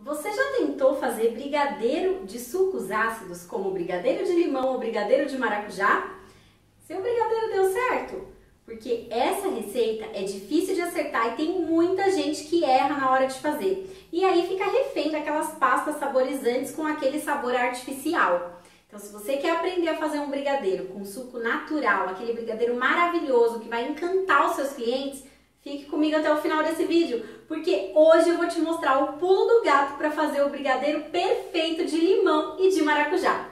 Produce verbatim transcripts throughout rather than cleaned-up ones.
Você já tentou fazer brigadeiro de sucos ácidos, como brigadeiro de limão ou brigadeiro de maracujá? Seu brigadeiro deu certo? Porque essa receita é difícil de acertar e tem muita gente que erra na hora de fazer. E aí fica refém daquelas pastas saborizantes com aquele sabor artificial. Então, se você quer aprender a fazer um brigadeiro com suco natural, aquele brigadeiro maravilhoso que vai encantar os seus clientes, fique comigo até o final desse vídeo, porque hoje eu vou te mostrar o pulo do gato para fazer o brigadeiro perfeito de limão e de maracujá.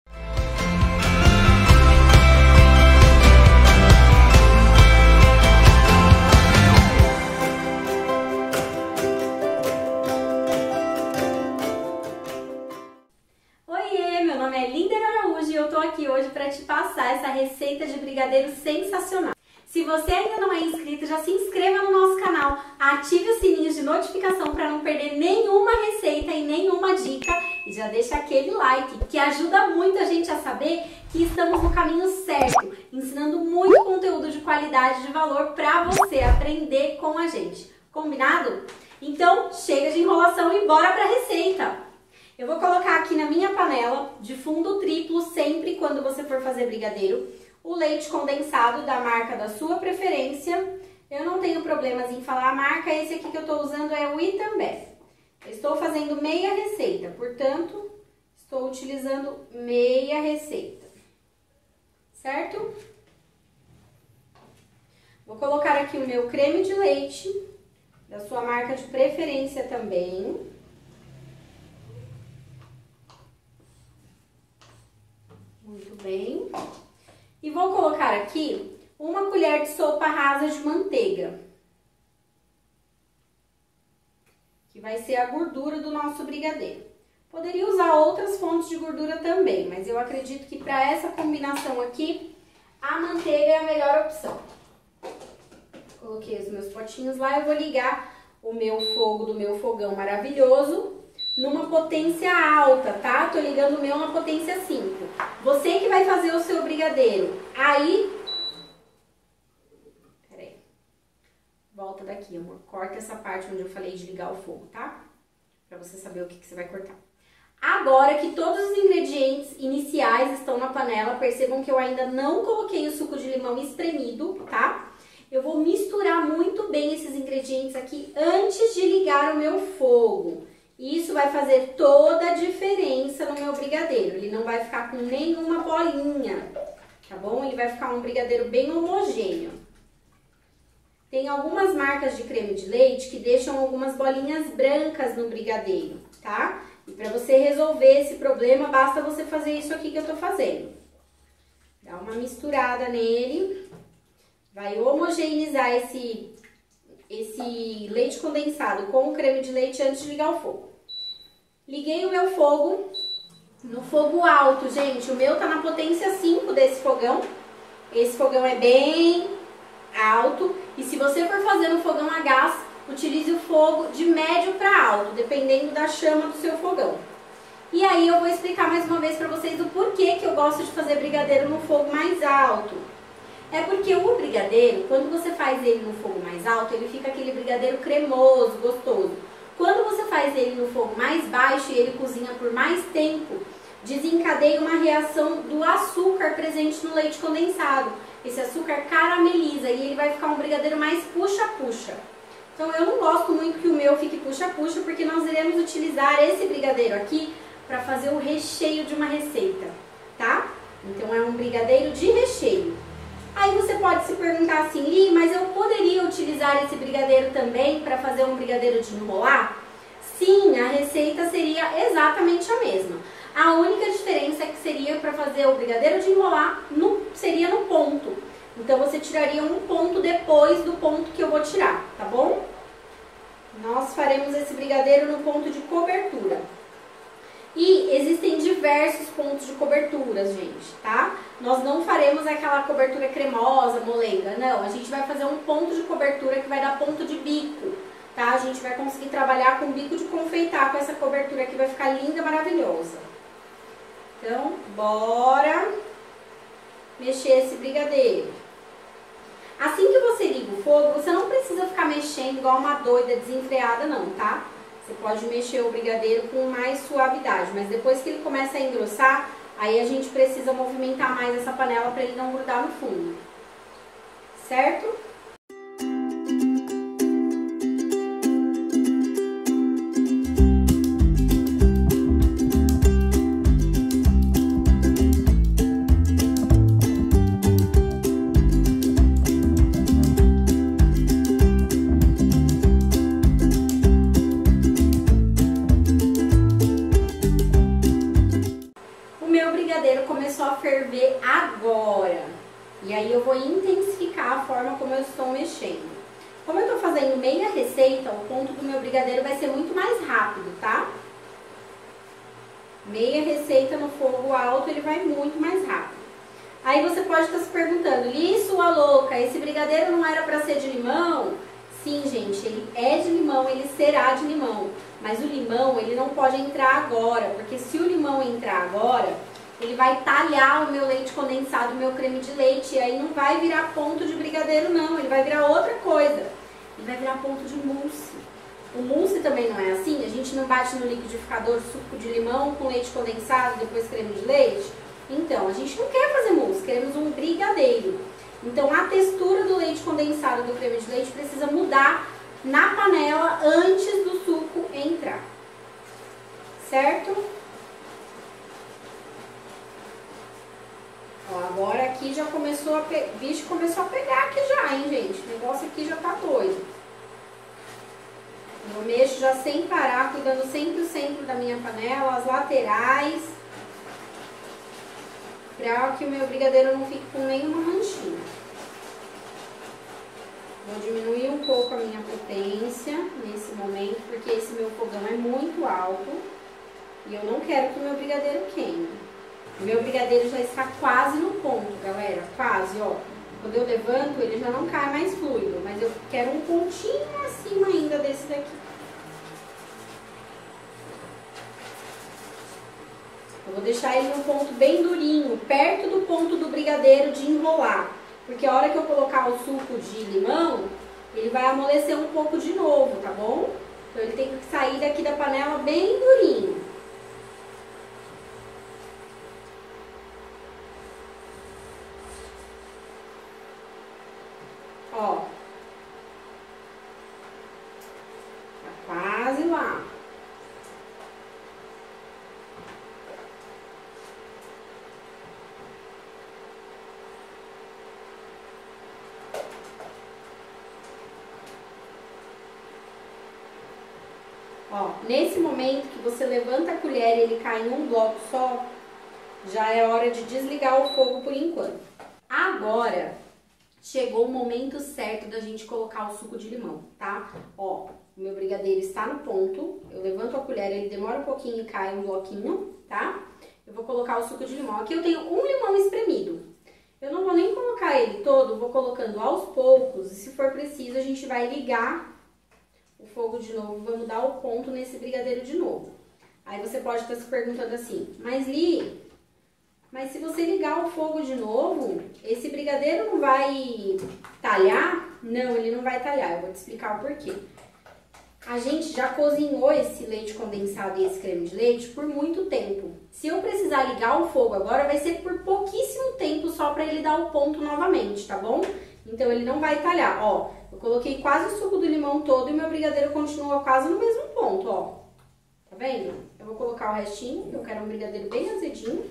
Oiê, meu nome é Linder Araújo e eu tô aqui hoje para te passar essa receita de brigadeiro sensacional. Se você ainda não é inscrito, já se inscreva no nosso canal, ative o sininho de notificação para não perder nenhuma receita e nenhuma dica e já deixa aquele like que ajuda muito a gente a saber que estamos no caminho certo, ensinando muito conteúdo de qualidade e de valor para você aprender com a gente. Combinado? Então chega de enrolação e bora para a receita! Eu vou colocar aqui na minha panela de fundo triplo sempre quando você for fazer brigadeiro o leite condensado da marca da sua preferência. Eu não tenho problemas em falar a marca, esse aqui que eu estou usando é o Itambé. Estou fazendo meia receita, portanto, estou utilizando meia receita, certo? Vou colocar aqui o meu creme de leite, da sua marca de preferência também. Muito bem. E vou colocar aqui uma colher de sopa rasa de manteiga, que vai ser a gordura do nosso brigadeiro. Poderia usar outras fontes de gordura também, mas eu acredito que para essa combinação aqui, a manteiga é a melhor opção. Coloquei os meus potinhos lá, eu vou ligar o meu fogo do meu fogão maravilhoso numa potência alta, tá? Tô ligando o meu na potência cinco. Você que vai fazer o seu brigadeiro, aí... Peraí. Volta daqui, amor. Corta essa parte onde eu falei de ligar o fogo, tá? Pra você saber o que, que você vai cortar. Agora que todos os ingredientes iniciais estão na panela, percebam que eu ainda não coloquei o suco de limão espremido, tá? Eu vou misturar muito bem esses ingredientes aqui antes de ligar o meu fogo. Isso vai fazer toda a diferença no meu brigadeiro. Ele não vai ficar com nenhuma bolinha, tá bom? Ele vai ficar um brigadeiro bem homogêneo. Tem algumas marcas de creme de leite que deixam algumas bolinhas brancas no brigadeiro, tá? E para você resolver esse problema, basta você fazer isso aqui que eu tô fazendo. Dá uma misturada nele. Vai homogeneizar esse... esse leite condensado com o creme de leite antes de ligar o fogo. Liguei o meu fogo no fogo alto, gente. O meu tá na potência cinco desse fogão. Esse fogão é bem alto. E se você for fazer no fogão a gás, utilize o fogo de médio para alto, dependendo da chama do seu fogão. E aí eu vou explicar mais uma vez para vocês o porquê que eu gosto de fazer brigadeiro no fogo mais alto. É porque o brigadeiro, quando você faz ele no fogo mais alto, ele fica aquele brigadeiro cremoso, gostoso. Quando você faz ele no fogo mais baixo e ele cozinha por mais tempo, desencadeia uma reação do açúcar presente no leite condensado. Esse açúcar carameliza e ele vai ficar um brigadeiro mais puxa-puxa. Então eu não gosto muito que o meu fique puxa-puxa, porque nós iremos utilizar esse brigadeiro aqui para fazer o recheio de uma receita, tá? Então é um brigadeiro de recheio. Aí você pode se perguntar assim, Li, mas eu poderia utilizar esse brigadeiro também para fazer um brigadeiro de enrolar? Sim, a receita seria exatamente a mesma. A única diferença é que seria para fazer o brigadeiro de enrolar, no, seria no ponto. Então você tiraria um ponto depois do ponto que eu vou tirar, tá bom? Nós faremos esse brigadeiro no ponto de cobertura. E existem diversos pontos de cobertura, gente, tá? Nós não faremos aquela cobertura cremosa, molenga, não. A gente vai fazer um ponto de cobertura que vai dar ponto de bico, tá? A gente vai conseguir trabalhar com bico de confeitar com essa cobertura que vai ficar linda, maravilhosa. Então, bora mexer esse brigadeiro. Assim que você liga o fogo, você não precisa ficar mexendo igual uma doida desenfreada, não, tá? Você você pode mexer o brigadeiro com mais suavidade, mas depois que ele começa a engrossar, aí a gente precisa movimentar mais essa panela para ele não grudar no fundo, certo? Começou a ferver agora, e aí eu vou intensificar a forma como eu estou mexendo. Como eu estou fazendo meia receita, o ponto do meu brigadeiro vai ser muito mais rápido, tá? Meia receita no fogo alto, ele vai muito mais rápido. Aí você pode estar se perguntando, Li, sua louca, esse brigadeiro não era para ser de limão? Sim, gente, ele é de limão, ele será de limão, mas o limão, ele não pode entrar agora, porque se o limão entrar agora, ele vai talhar o meu leite condensado, o meu creme de leite, e aí não vai virar ponto de brigadeiro não, ele vai virar outra coisa. Ele vai virar ponto de mousse. O mousse também não é assim? A gente não bate no liquidificador suco de limão com leite condensado, depois creme de leite? Então, a gente não quer fazer mousse, queremos um brigadeiro. Então, a textura do leite condensado e do creme de leite precisa mudar na panela antes do suco entrar. Certo? Ó, agora aqui já começou a pegar, bicho começou a pegar aqui já, hein, gente? O negócio aqui já tá doido. Eu mexo já sem parar, cuidando sempre o centro da minha panela, as laterais, pra que o meu brigadeiro não fique com nenhuma manchinha. Vou diminuir um pouco a minha potência nesse momento, porque esse meu fogão é muito alto e eu não quero que o meu brigadeiro queime. O meu brigadeiro já está quase no ponto, galera, quase, ó. Quando eu levanto, ele já não cai mais fluido, mas eu quero um pontinho acima ainda desse daqui. Eu vou deixar ele num ponto bem durinho, perto do ponto do brigadeiro de enrolar. Porque a hora que eu colocar o suco de limão, ele vai amolecer um pouco de novo, tá bom? Então ele tem que sair daqui da panela bem durinho. Ó, tá quase lá. Ó, nesse momento que você levanta a colher e ele cai em um bloco só, já é hora de desligar o fogo por enquanto. Agora chegou o momento certo da gente colocar o suco de limão, tá? Ó, o meu brigadeiro está no ponto, eu levanto a colher, ele demora um pouquinho e cai um bloquinho, tá? Eu vou colocar o suco de limão. Aqui eu tenho um limão espremido. Eu não vou nem colocar ele todo, vou colocando aos poucos, e se for preciso a gente vai ligar o fogo de novo, vamos dar o ponto nesse brigadeiro de novo. Aí você pode estar se perguntando assim, mas Li, mas se você ligar o fogo de novo, esse brigadeiro não vai talhar? Não, ele não vai talhar, eu vou te explicar o porquê. A gente já cozinhou esse leite condensado e esse creme de leite por muito tempo. Se eu precisar ligar o fogo agora, vai ser por pouquíssimo tempo só para ele dar o ponto novamente, tá bom? Então ele não vai talhar, ó. Eu coloquei quase o suco do limão todo e meu brigadeiro continua quase no mesmo ponto, ó. Tá vendo? Eu vou colocar o restinho, eu quero um brigadeiro bem azedinho.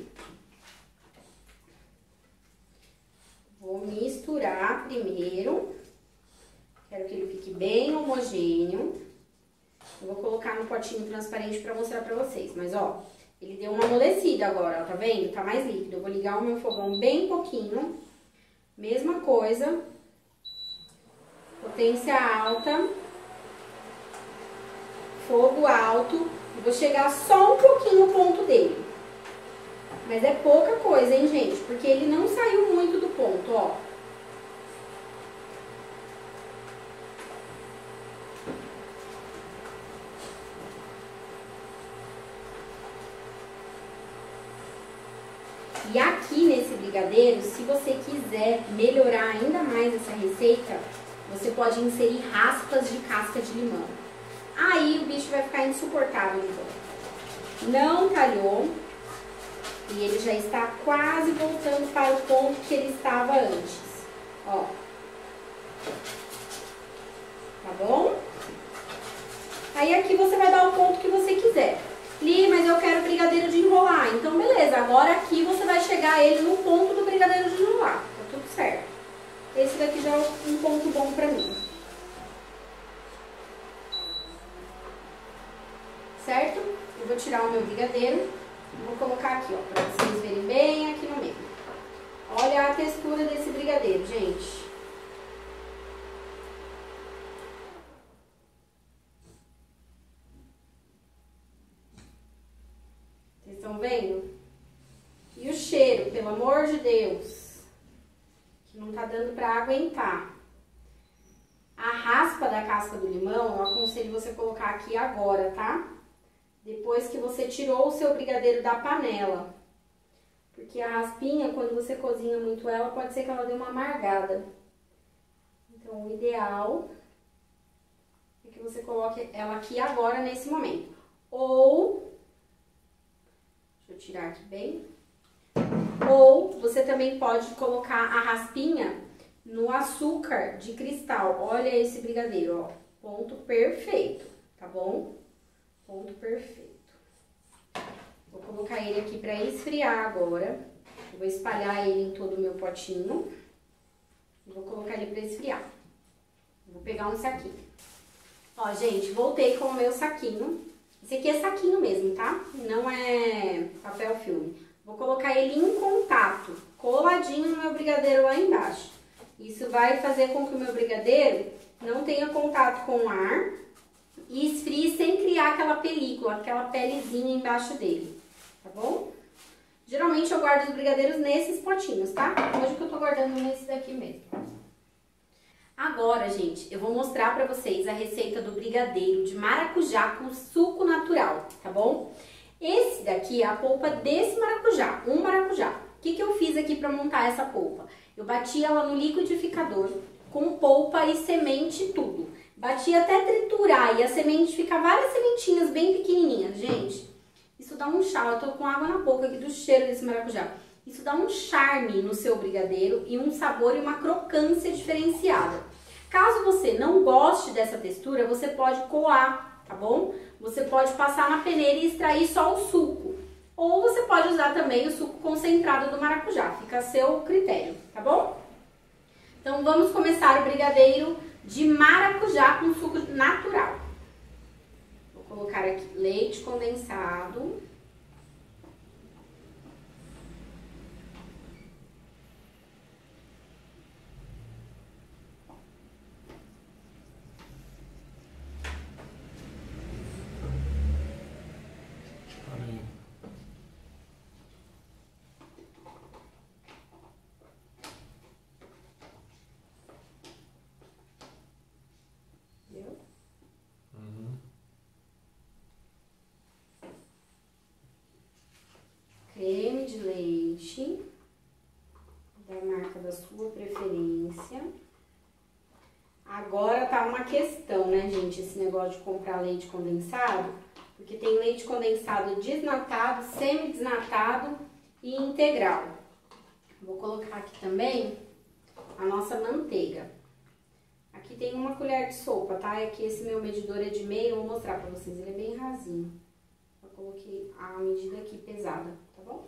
Vou misturar primeiro. Quero que ele fique bem homogêneo. Eu vou colocar no potinho transparente pra mostrar pra vocês. Mas, ó, ele deu uma amolecida agora, ó, tá vendo? Tá mais líquido. Eu vou ligar o meu fogão bem pouquinho. Mesma coisa. Potência alta. Fogo alto. Eu vou chegar só um pouquinho no ponto dele. Mas é pouca coisa, hein, gente? Porque ele não saiu muito do ponto, ó. E aqui nesse brigadeiro, se você quiser melhorar ainda mais essa receita, você pode inserir raspas de casca de limão. aí o bicho vai ficar insuportável de volta. Não talhou. E ele já está quase voltando para o ponto que ele estava antes. Ó. Tá bom? Aí aqui você vai dar o ponto que você quiser. Li, mas eu quero brigadeiro de enrolar. Então, beleza. Agora aqui você vai chegar ele no ponto do brigadeiro de enrolar. Tá tudo certo. Esse daqui já é um ponto bom pra mim. Certo? Eu vou tirar o meu brigadeiro. Vou colocar aqui, ó, pra vocês verem bem aqui no meio. Olha a textura desse brigadeiro, gente. Vocês estão vendo? E o cheiro, pelo amor de Deus, que não tá dando pra aguentar. A raspa da casca do limão, eu aconselho você colocar aqui agora, tá? Depois que você tirou o seu brigadeiro da panela. Porque a raspinha, quando você cozinha muito ela, pode ser que ela dê uma amargada. Então, o ideal é que você coloque ela aqui agora, nesse momento. Ou, deixa eu tirar aqui bem. Ou, você também pode colocar a raspinha no açúcar de cristal. Olha esse brigadeiro, ó. Ponto perfeito, tá bom? Ponto perfeito. Vou colocar ele aqui para esfriar agora. Eu vou espalhar ele em todo o meu potinho. E vou colocar ele para esfriar. Vou pegar um saquinho. Ó, gente, voltei com o meu saquinho. Esse aqui é saquinho mesmo, tá? Não é papel filme. Vou colocar ele em contato, coladinho no meu brigadeiro lá embaixo. Isso vai fazer com que o meu brigadeiro não tenha contato com o ar e esfrie sem criar aquela película, aquela pelezinha embaixo dele, tá bom? Geralmente eu guardo os brigadeiros nesses potinhos, tá? Hoje que eu tô guardando nesse daqui mesmo. Agora, gente, eu vou mostrar pra vocês a receita do brigadeiro de maracujá com suco natural, tá bom? Esse daqui é a polpa desse maracujá, um maracujá. O que que eu fiz aqui pra montar essa polpa? Eu bati ela no liquidificador com polpa e semente e tudo. Bati até triturar e a semente fica várias sementinhas bem pequenininhas, gente. Isso dá um charme, eu tô com água na boca aqui do cheiro desse maracujá. Isso dá um charme no seu brigadeiro e um sabor e uma crocância diferenciada. Caso você não goste dessa textura, você pode coar, tá bom? Você pode passar na peneira e extrair só o suco. Ou você pode usar também o suco concentrado do maracujá, fica a seu critério, tá bom? Então vamos começar o brigadeiro de maracujá com suco natural. Vou colocar aqui leite condensado. Creme de leite, da marca da sua preferência. Agora tá uma questão, né, gente, esse negócio de comprar leite condensado, porque tem leite condensado desnatado, semi-desnatado e integral. Vou colocar aqui também a nossa manteiga. Aqui tem uma colher de sopa, tá? Aqui esse meu medidor é de meio, eu vou mostrar pra vocês, ele é bem rasinho. Eu coloquei a medida aqui pesada, tá bom?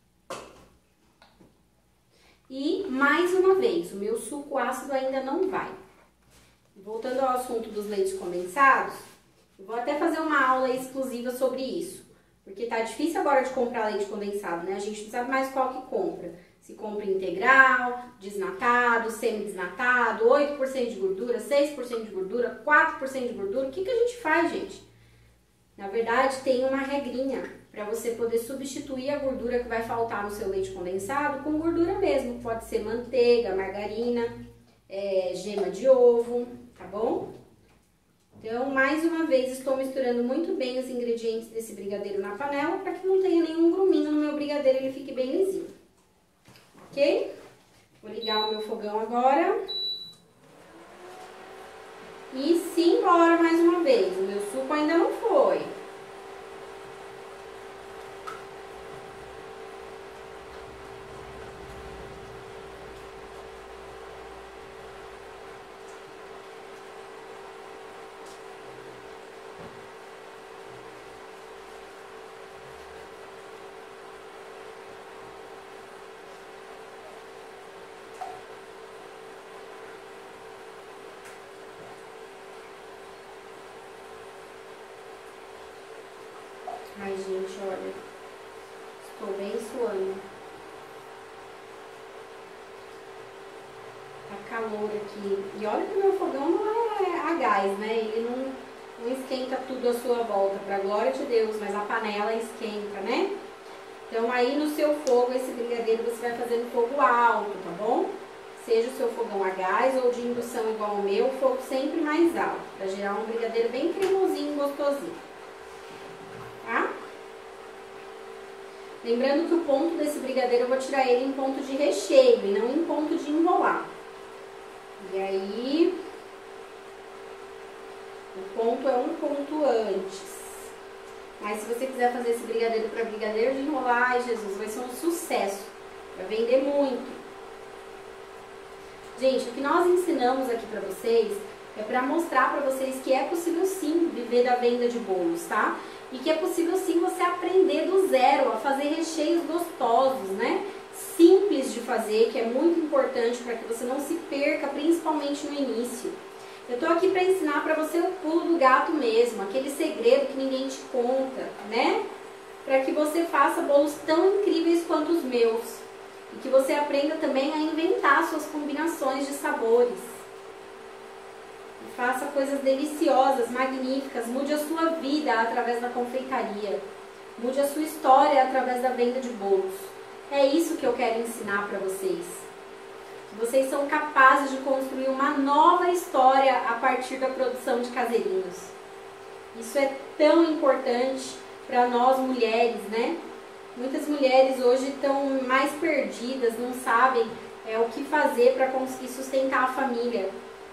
E, mais uma vez, o meu suco ácido ainda não vai. Voltando ao assunto dos leites condensados, eu vou até fazer uma aula exclusiva sobre isso. Porque tá difícil agora de comprar leite condensado, né? A gente não sabe mais qual que compra. Se compra integral, desnatado, semi-desnatado, oito por cento de gordura, seis por cento de gordura, quatro por cento de gordura. O que que a gente faz, gente? Na verdade, tem uma regrinha para você poder substituir a gordura que vai faltar no seu leite condensado com gordura mesmo. Pode ser manteiga, margarina, é, gema de ovo, tá bom? Então, mais uma vez, estou misturando muito bem os ingredientes desse brigadeiro na panela para que não tenha nenhum gruminho no meu brigadeiro e ele fique bem lisinho. Ok? Vou ligar o meu fogão agora. E simbora mais uma vez. O meu suco ainda não foi. Ai, gente, olha, estou bem suando. Tá calor aqui. E olha que o meu fogão não é a gás, né? Ele não, não esquenta tudo à sua volta, pra glória de Deus, mas a panela esquenta, né? Então aí no seu fogo, esse brigadeiro você vai fazer no fogo alto, tá bom? Seja o seu fogão a gás ou de indução igual ao meu, fogo sempre mais alto, pra gerar um brigadeiro bem cremosinho e gostosinho. Tá? Lembrando que o ponto desse brigadeiro eu vou tirar ele em ponto de recheio e não em ponto de enrolar. E aí, o ponto é um ponto antes. Mas se você quiser fazer esse brigadeiro para brigadeiro de enrolar, ai Jesus, vai ser um sucesso. Vai vender muito. Gente, o que nós ensinamos aqui para vocês é para mostrar para vocês que é possível sim viver da venda de bolos, tá? E que é possível sim você aprender do zero a fazer recheios gostosos, né? Simples de fazer, que é muito importante para que você não se perca, principalmente no início. Eu tô aqui para ensinar para você o pulo do gato mesmo, aquele segredo que ninguém te conta, né? Para que você faça bolos tão incríveis quanto os meus. E que você aprenda também a inventar suas combinações de sabores. Faça coisas deliciosas, magníficas, mude a sua vida através da confeitaria, mude a sua história através da venda de bolos. É isso que eu quero ensinar para vocês. Vocês são capazes de construir uma nova história a partir da produção de caseirinhos. Isso é tão importante para nós mulheres, né? Muitas mulheres hoje estão mais perdidas, não sabem é, o que fazer para conseguir sustentar a família.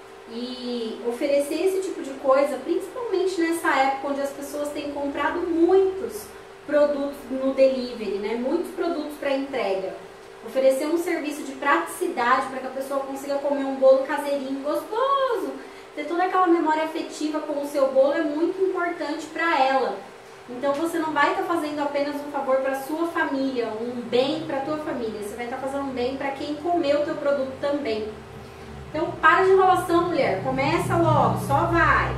E oferecer esse tipo de coisa, principalmente nessa época onde as pessoas têm comprado muitos produtos no delivery, né? Muitos produtos para entrega. Oferecer um serviço de praticidade para que a pessoa consiga comer um bolo caseirinho gostoso, ter toda aquela memória afetiva com o seu bolo é muito importante para ela. Então você não vai estar tá fazendo apenas um favor para a sua família, um bem para a tua família, você vai estar tá fazendo um bem para quem comeu o teu produto também. Então para de enrolação, mulher, começa logo, só vai.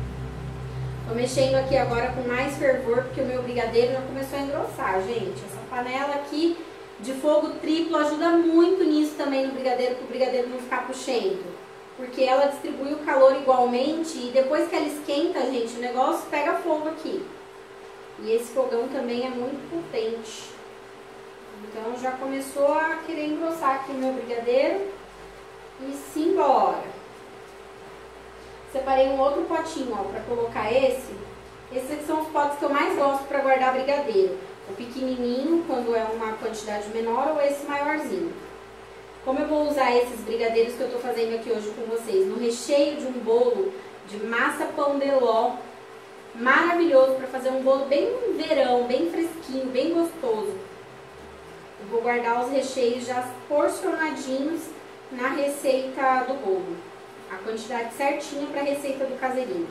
Tô mexendo aqui agora com mais fervor porque o meu brigadeiro já começou a engrossar, gente. Essa panela aqui de fogo triplo ajuda muito nisso também no brigadeiro, para o brigadeiro não ficar puxento. Porque ela distribui o calor igualmente e depois que ela esquenta, gente, o negócio pega fogo aqui. E esse fogão também é muito potente. Então já começou a querer engrossar aqui o meu brigadeiro. E simbora. Separei um outro potinho, ó, para colocar esse. Esses aqui são os potes que eu mais gosto para guardar brigadeiro. O pequenininho, quando é uma quantidade menor, ou esse maiorzinho. Como eu vou usar esses brigadeiros que eu tô fazendo aqui hoje com vocês no recheio de um bolo de massa pão de ló, maravilhoso para fazer um bolo bem verão, bem fresquinho, bem gostoso. Eu vou guardar os recheios já porcionadinhos na receita do bolo. A quantidade certinha para a receita do caseirinho.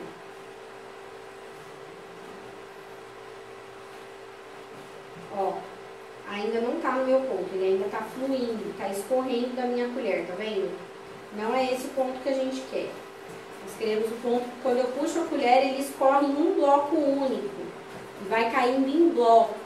Ó, ainda não tá no meu ponto, ele ainda tá fluindo, tá escorrendo da minha colher, tá vendo? Não é esse o ponto que a gente quer. Nós queremos o ponto que quando eu puxo a colher, ele escorre em um bloco único. E vai caindo em blocos.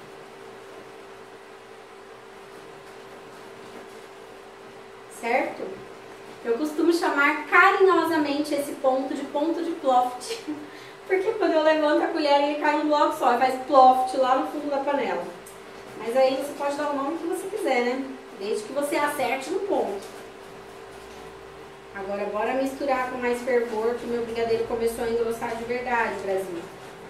Certo? Eu costumo chamar carinhosamente esse ponto de ponto de ploft. Porque quando eu levanto a colher, ele cai em um bloco só. E faz ploft lá no fundo da panela. Mas aí você pode dar o nome que você quiser, né? Desde que você acerte no ponto. Agora bora misturar com mais fervor, que o meu brigadeiro começou a engrossar de verdade, Brasil.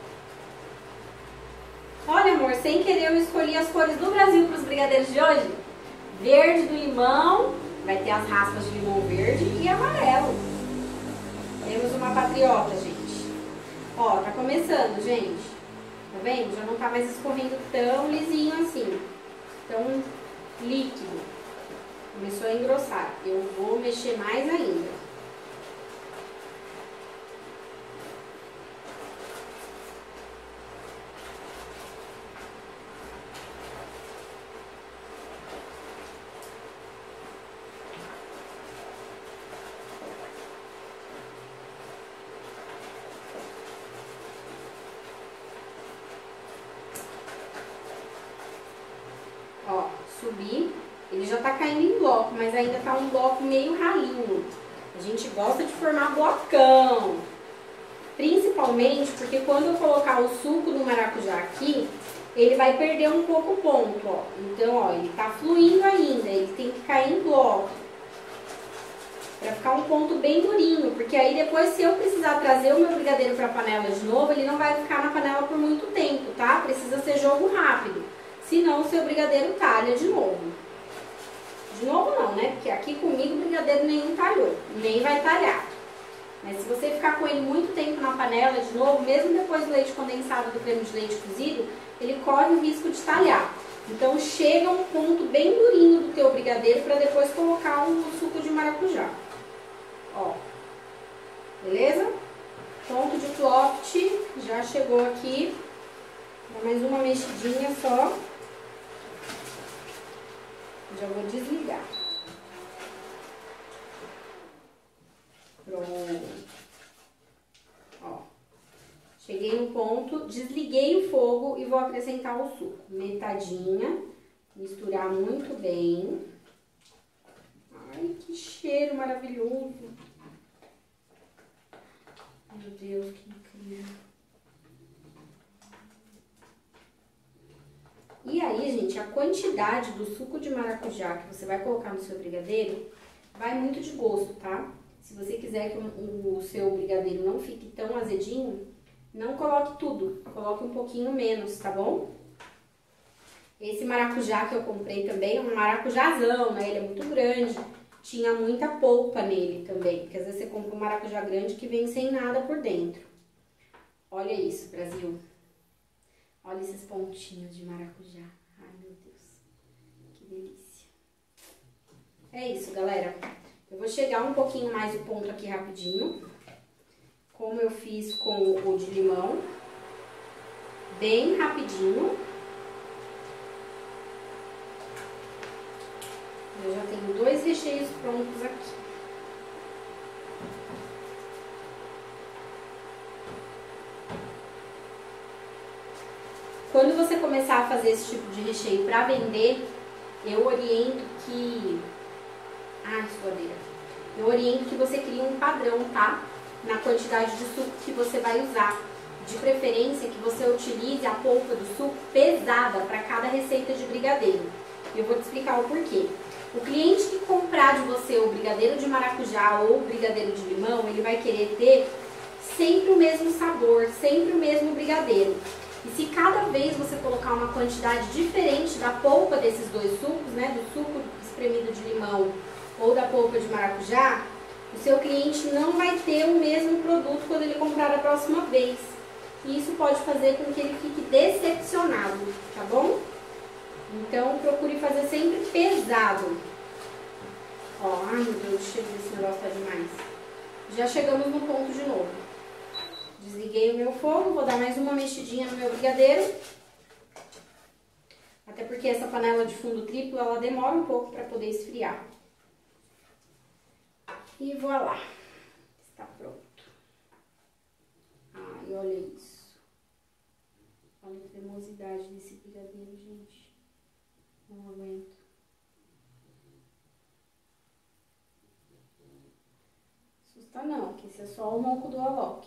Olha, amor, sem querer eu escolhi as cores do Brasil para os brigadeiros de hoje. Verde do limão, vai ter as raspas de limão verde e amarelo. Temos uma patriota, gente. Ó, tá começando, gente. Tá vendo? Já não tá mais escorrendo tão lisinho assim. Tão líquido. Começou a engrossar. Eu vou mexer mais ainda. Subir, ele já tá caindo em bloco, mas ainda tá um bloco meio ralinho. A gente gosta de formar blocão, principalmente porque quando eu colocar o suco do maracujá aqui, ele vai perder um pouco o ponto, ó. Então, ó, ele tá fluindo ainda, ele tem que cair em bloco, pra ficar um ponto bem durinho, porque aí depois, se eu precisar trazer o meu brigadeiro pra panela de novo, ele não vai ficar na panela por muito tempo, tá? Precisa ser jogo rápido. Senão o seu brigadeiro talha de novo. De novo não, né? Porque aqui comigo o brigadeiro nenhum talhou, nem vai talhar. Mas se você ficar com ele muito tempo na panela de novo, mesmo depois do leite condensado do creme de leite cozido, ele corre o risco de talhar. Então chega um ponto bem durinho do teu brigadeiro para depois colocar o suco de maracujá. Ó. Beleza? Ponto de floft já chegou aqui. Dá mais uma mexidinha só. Já vou desligar. Pronto. Ó. Cheguei no ponto, desliguei o fogo e vou acrescentar o suco. Metadinha. Misturar muito bem. Ai, que cheiro maravilhoso. Meu Deus, que incrível. E aí, gente, a quantidade do suco de maracujá que você vai colocar no seu brigadeiro vai muito de gosto, tá? Se você quiser que o, o seu brigadeiro não fique tão azedinho, não coloque tudo, coloque um pouquinho menos, tá bom? Esse maracujá que eu comprei também é um maracujazão, né? Ele é muito grande, tinha muita polpa nele também, porque às vezes você compra um maracujá grande que vem sem nada por dentro. Olha isso, Brasil. Olha esses pontinhos de maracujá. Ai, meu Deus. Que delícia. É isso, galera. Eu vou chegar um pouquinho mais o ponto aqui rapidinho. Como eu fiz com o de limão. Bem rapidinho. Eu já tenho dois recheios prontos aqui. Quando você começar a fazer esse tipo de recheio para vender, eu oriento que... Ai, suadeira. Eu oriento que você crie um padrão, tá? Na quantidade de suco que você vai usar. De preferência que você utilize a polpa do suco pesada para cada receita de brigadeiro. Eu vou te explicar o porquê. O cliente que comprar de você o brigadeiro de maracujá ou o brigadeiro de limão, ele vai querer ter sempre o mesmo sabor, sempre o mesmo brigadeiro. E se cada vez você colocar uma quantidade diferente da polpa desses dois sucos, né, do suco espremido de limão ou da polpa de maracujá, o seu cliente não vai ter o mesmo produto quando ele comprar a próxima vez. E isso pode fazer com que ele fique decepcionado, tá bom? Então, procure fazer sempre pesado. Ó, ai meu Deus, o cheiro desse negócio tá demais. Já chegamos no ponto de novo. Desliguei o meu fogo, vou dar mais uma mexidinha no meu brigadeiro. Até porque essa panela de fundo triplo, ela demora um pouco para poder esfriar. E voilá, está pronto. Ai, olha isso. Olha a cremosidade desse brigadeiro, gente. Não aguento. Assusta não, que esse é só o ronco do Alok.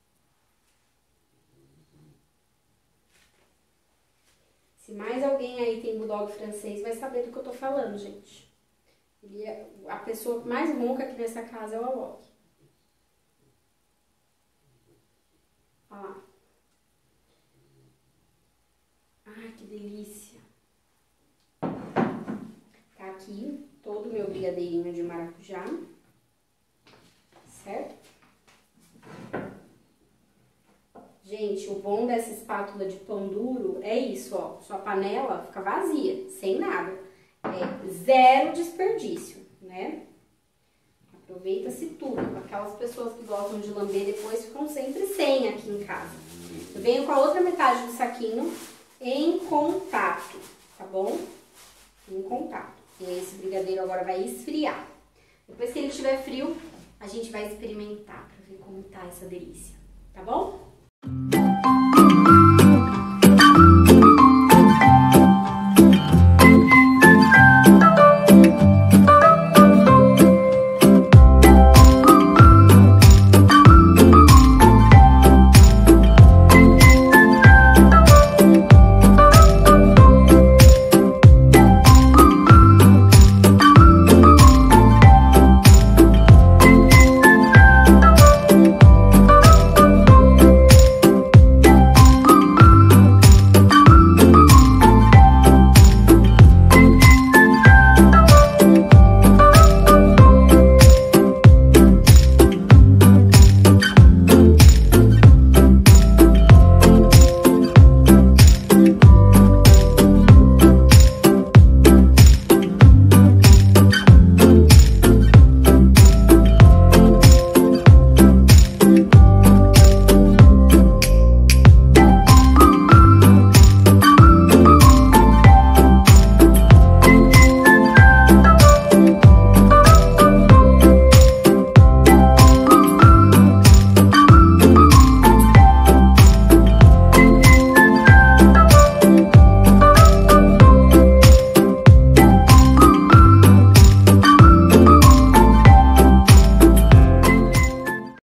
Se mais alguém aí tem bulldog francês, vai saber do que eu tô falando, gente. Ele é, a pessoa mais ronca aqui nessa casa é o Alok. Olha lá. Ai, que delícia. Tá aqui todo o meu brigadeirinho de maracujá. Certo? Gente, o bom dessa espátula de pão duro é isso, ó. Sua panela fica vazia, sem nada. É zero desperdício, né? Aproveita-se tudo. Aquelas pessoas que gostam de lamber depois ficam sempre sem aqui em casa. Eu venho com a outra metade do saquinho em contato, tá bom? Em contato. E esse brigadeiro agora vai esfriar. Depois que ele estiver frio, a gente vai experimentar pra ver como tá essa delícia, tá bom?